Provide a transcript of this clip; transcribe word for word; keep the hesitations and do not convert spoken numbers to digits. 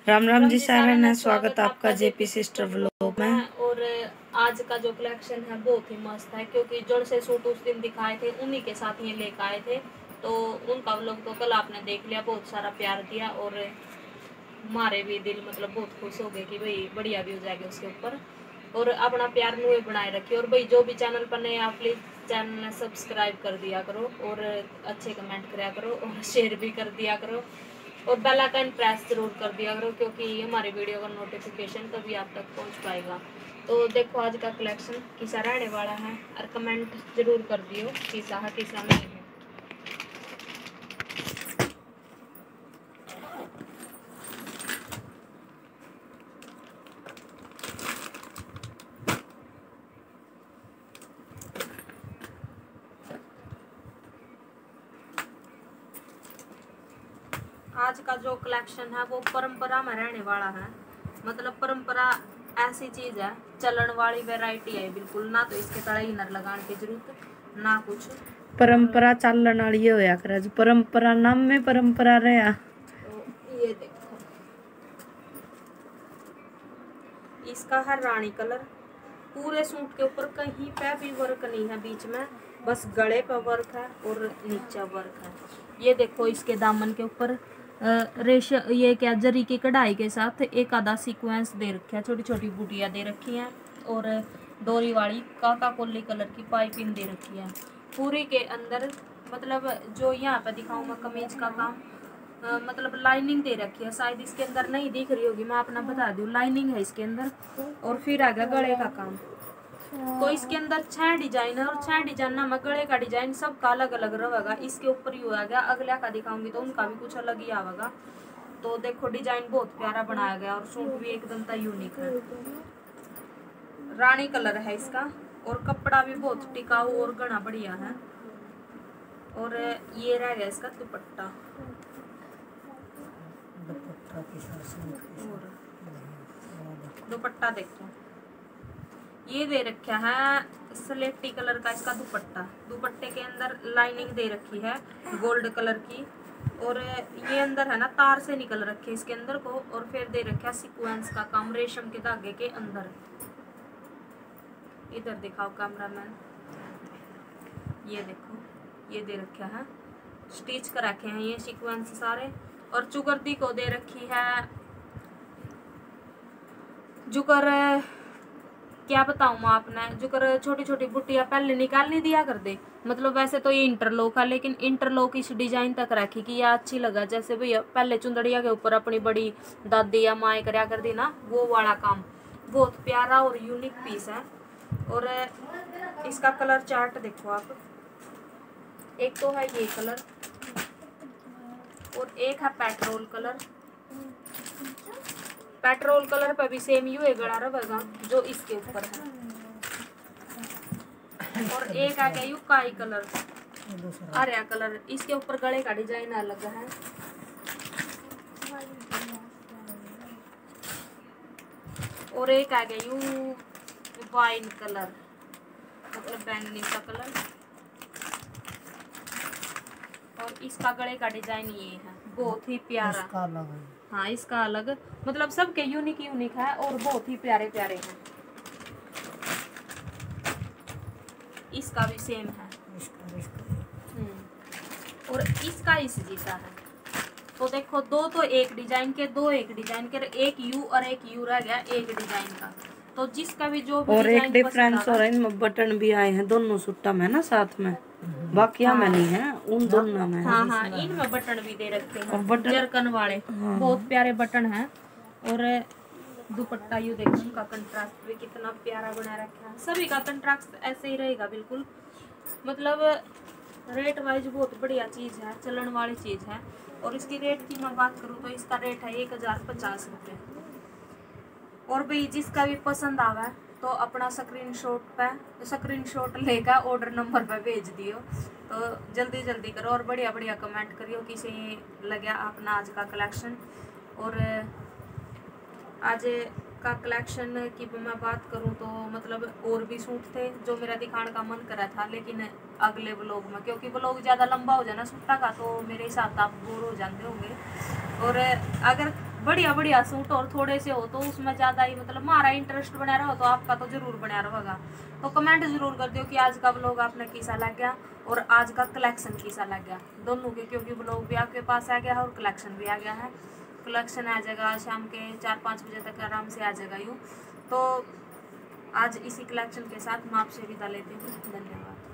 राम राम जी सारन है, स्वागत आपका जेपी सिस्टर व्लॉग में। और आज का जो कलेक्शन है बहुत ही मस्त है, क्योंकि जो से सूट उस दिन दिखाए थे उन्हीं के साथ ये लेकर आए थे। तो उनका व्लॉग तो कल आपने देख लिया, बहुत सारा प्यार दिया और हमारे भी दिल मतलब बहुत खुश हो गए कि भाई बढ़िया भी हो जाएगा उसके ऊपर। और अपना प्यार नुए बनाए रखिए। और भाई जो भी चैनल पर नए आप प्लीज चैनल सब्सक्राइब कर दिया करो और अच्छे कमेंट कराया करो और शेयर भी कर दिया करो और बेल आइकन प्रेस जरूर कर दिया करो, क्योंकि हमारे वीडियो का नोटिफिकेशन तभी आप तक पहुंच पाएगा। तो देखो आज का कलेक्शन किसा रहने वाला है और कमेंट जरूर कर दियो किसा है किसा नहीं है। आज का जो कलेक्शन है वो परंपरा में रहने वाला है। मतलब परंपरा ऐसी चीज है, चलन वाली वैरायटी है बिल्कुल ना। तो इसके तले इनर लगाने की जरूरत ना कुछ। परंपरा चलन वाली होया करे, परंपरा नाम में परंपरा रहा। तो ये देखो इसका है रानी कलर। पूरे सूट के ऊपर कहीं पे भी वर्क नहीं है बीच में, बस गले पर वर्क है और नीचे वर्क है। ये देखो इसके दामन के ऊपर रेश ये क्या जरी की कढ़ाई के साथ एक आधा सीक्वेंस दे रखा है, छोटी छोटी बूटियाँ दे रखी हैं और डोरी वाली काका कोली कलर की पाइपिंग दे रखी है पूरी के अंदर। मतलब जो यहाँ पे दिखाऊँ मैं कमीज का काम, आ, मतलब लाइनिंग दे रखी है। शायद इसके अंदर नहीं दिख रही होगी, मैं अपना बता दूँ लाइनिंग है इसके अंदर। और फिर आ गया गले का काम। तो इसके अंदर छह डिजाइन है और छह डिजाइन ना गले का डिजाइन सबका अलग अलग रहेगा। इसके ऊपर ही आ गया, अगला का दिखाऊंगी तो उनका भी कुछ अलग ही आवेगा। तो देखो डिजाइन बहुत प्यारा बनाया गया और सूट भी एकदम ता यूनिक है। रानी कलर है इसका और कपड़ा भी बहुत टिकाऊ और घना बढ़िया है। और ये रह गया इसका दुपट्टा। दुपट्टा देखो ये दे रखा है स्लेटी कलर का इसका दुपट्टा। दुपट्टे के अंदर लाइनिंग दे रखी है गोल्ड कलर की और ये अंदर है ना तार से निकल रखे इसके अंदर को। और फिर दे रखा सीक्वेंस का काम रेशम के धागे के अंदर। इधर दिखाओ कैमरामैन, ये देखो ये दे रखा है स्टिच कर रखे हैं ये सीक्वेंस सारे। और चुकरदी को दे रखी है जुकर, क्या बताऊँ मैं आपने, जुकर छोटी छोटी बुट्टियाँ पहले निकाल नहीं दिया कर दे। मतलब वैसे तो ये इंटरलॉक है, लेकिन इंटरलॉक इस डिजाइन तक रखी कि यह अच्छी लगा। जैसे भैया पहले चुंदड़िया के ऊपर अपनी बड़ी दादी या माए करया कर दी ना, वो वाला काम। बहुत प्यारा और यूनिक पीस है। और इसका कलर चार्ट देखो आप, एक तो है ये कलर और एक है पेट्रोल कलर। पेट्रोल कलर पर भी सेम यू है गड़ा रहेगा जो इसके ऊपर है। और एक आ गया यू काई कलर, आर्या कलर। इसके ऊपर गले का डिजाइन अलग है। और एक आ गया यू वाइन कलर, मतलब बैंगनी का कलर। और इसका गले का डिजाइन ये है, बहुत ही प्यारा। इसका अलग है। हाँ इसका अलग, मतलब सबके यूनिक यूनिक है और बहुत ही प्यारे प्यारे हैं। इसका भी सेम है। इसका, इसका। और इसका इस जैसा है। तो देखो दो तो एक डिजाइन के, दो एक डिजाइन के, एक यू और एक यू रह गया एक डिजाइन का। तो जिसका भी जो भी और एक डिफरेंस और इनमें बटन भी आए हैं दोनों सूटा में ना साथ में, बाकी हाँ, में नहीं है उन दोनों में। हाँ हाँ इनमें बटन भी दे रखे हैं और बटन जरकन वाले। हाँ। बहुत प्यारे बटन हैं। और दुपट्टा यू देखो उनका कंट्रास्ट भी कितना प्यारा बना रखा है। सभी का कंट्रास्ट ऐसे ही रहेगा बिल्कुल। मतलब रेट वाइज बहुत बढ़िया चीज़ है, चलन वाली चीज़ है। और इसकी रेट की मैं बात करूँ तो इसका रेट है एक हजार पचास रुपये। और भाई जिसका भी पसंद आवा तो अपना स्क्रीनशॉट पे स्क्रीनशॉट लेकर ऑर्डर नंबर पे भेज दियो। तो जल्दी जल्दी करो और बढ़िया बढ़िया कमेंट करियो किसे लगा अपना आज का कलेक्शन। और आज का कलेक्शन की मैं बात करूं तो मतलब और भी सूट थे जो मेरा दिखाने का मन करा था, लेकिन अगले व्लॉग में, क्योंकि व्लॉग ज़्यादा लंबा हो जाए ना सूटा का तो मेरे हिसाब से आप बोर हो जाते होंगे। और अगर बढ़िया बढ़िया सूट और थोड़े से हो तो उसमें ज़्यादा ही मतलब हमारा इंटरेस्ट बना रहा हो तो आपका तो जरूर बना रहेगा। तो कमेंट जरूर कर दियो कि आज का ब्लॉग आपने कैसा लग गया और आज का कलेक्शन कैसा लग गया दोनों के, क्योंकि ब्लॉग भी आपके पास आ गया है और कलेक्शन भी आ गया है। कलेक्शन आ जाएगा शाम के चार पाँच बजे तक आराम से आ जाएगा यूँ। तो आज इसी कलेक्शन के साथ मैं आपसे विदा लेती हूँ। धन्यवाद।